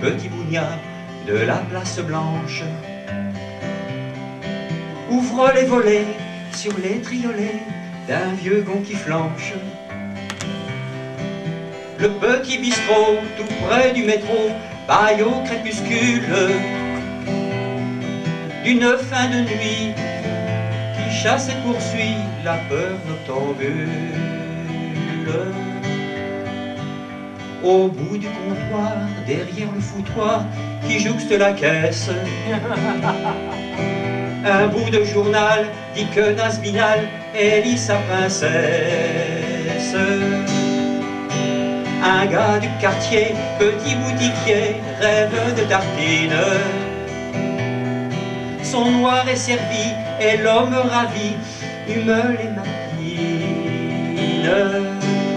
petit bougnat de la place blanche. Ouvre les volets sur les triolets d'un vieux gond qui flanche. Le petit bistrot tout près du métro baille au crépuscule d'une fin de nuit qui chasse et poursuit la peur noctambule. Au bout du comptoir, derrière le foutoir qui jouxte la caisse, un bout de journal dit que Nasbinal élit sa princesse. Un gars du quartier, petit boutiquier, rêve de tartines. Son noir est servi et l'homme ravi hume les matines.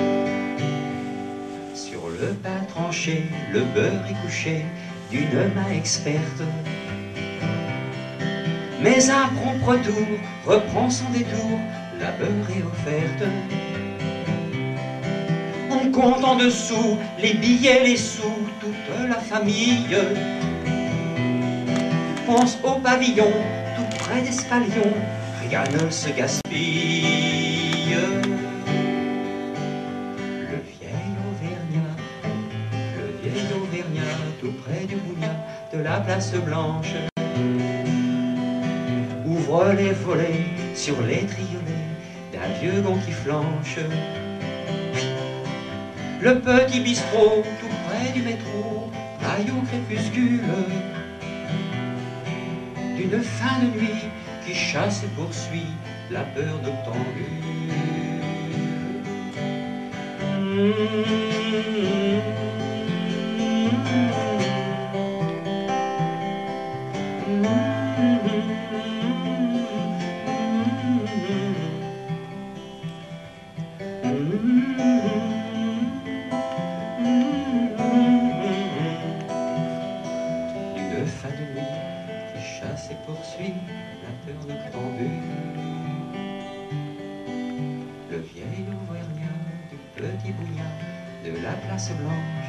Sur le pain tranché, le beurre est couché d'une main experte. Mais un prompt retour reprend son détour, la beurre est offerte. On compte en dessous les billets, les sous, toute la famille pense au pavillon, tout près d'Espalion, rien ne se gaspille. Le vieil Auvergnat, tout près du bougnat de la place blanche, ouvre les volets sur les triolets d'un vieux gond qui flanche. Le petit bistrot tout près du métro baille au crépuscule d'une fin de nuit qui chasse et poursuit la peur noctambule. Fin de nuit qui chasse et poursuit la peur noctambule. Le vieil Auvergnat du petit bougnat de la place blanche